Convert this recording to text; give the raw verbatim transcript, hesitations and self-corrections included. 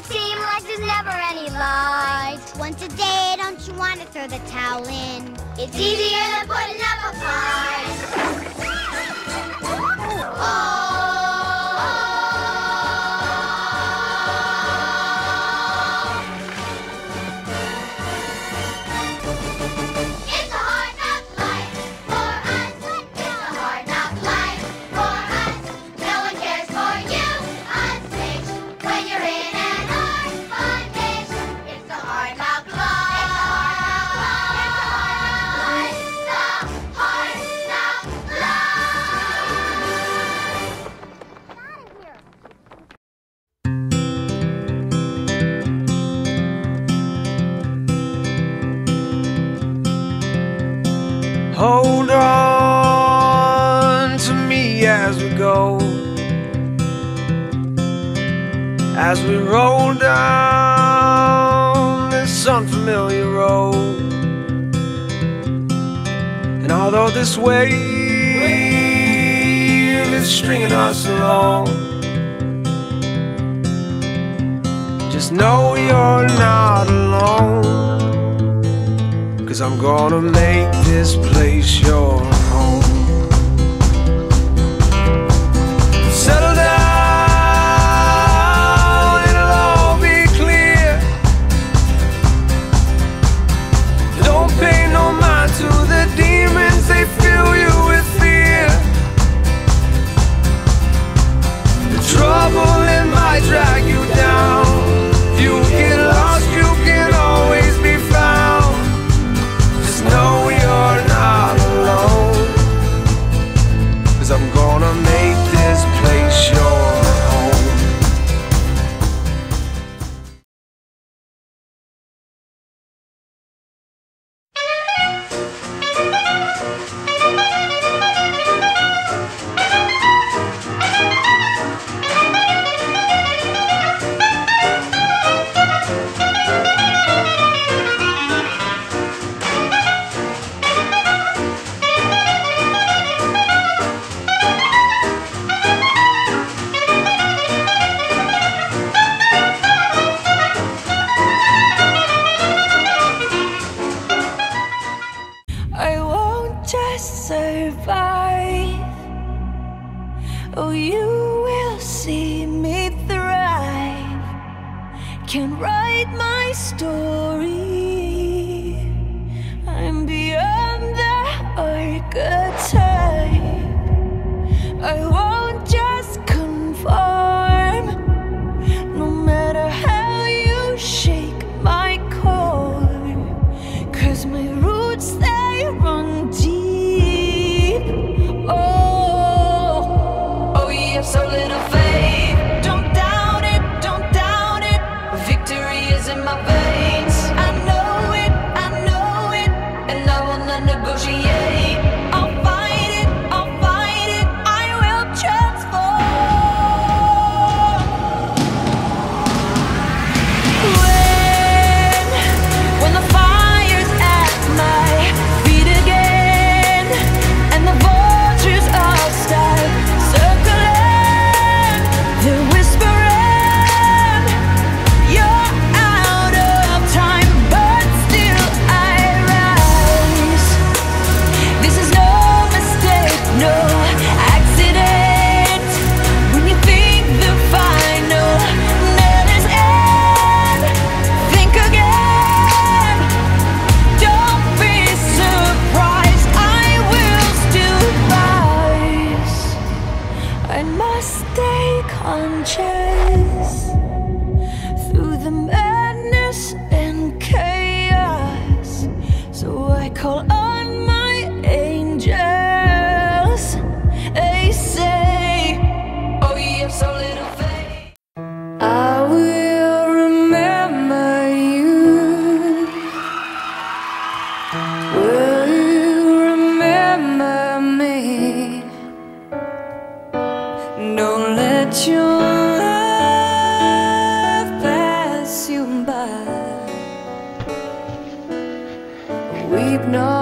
it seem like there's never any light? Once a day, don't you want to throw the towel in? It's easier than putting up a fight. Oh. Hold on to me as we go, as we roll down this unfamiliar road. And although this wave is stringing us along, just know you're not alone. 'Cause I'm gonna make this place your home. Settle down, it'll all be clear. Don't pay no mind to the demons, they fill you with fear. The trouble, it might drag you down. If you get lost, you can always be found. Know you're not alone, 'cause I'm gonna make this place your home. Survive. Oh, you will see me thrive. Can write my story. I'm beyond the archetype. I won't just conform, no matter how you shake my core. 'Cause my roots, they run deep. So little faith, don't doubt it, don't doubt it. Victory is in my veins. I know it, I know it, and I will not negotiate. I'll fight it, I'll fight it, I will transform. When, when the fire's at my feet again, and the vultures all start circling. They're whispering, you're out of time, but still I rise. This is no mistake, no accident. When you think the final nail is in, think again. Don't be surprised, I will still rise. I must stay conscious through the madness and chaos. So I call on my angels. They say, oh, you have so little faith. I will remember you. Will you remember me? Don't let your love pass you by. Weep not.